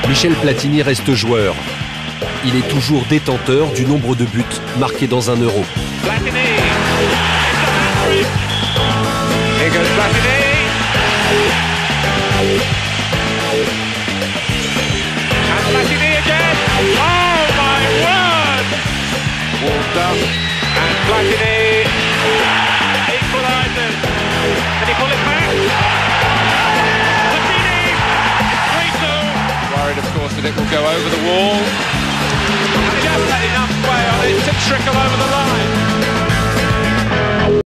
Michel Platini reste joueur. Il est toujours détenteur du nombre de buts marqués dans un Euro. Platini. Here goes Platini. And Platini again. Oh my word! Warmed up. And Platini equalises. Can he pull it back? Platini! 3-2. Worried, of course, that it will go over the wall. And he hasn't had enough play on it to trickle over the line.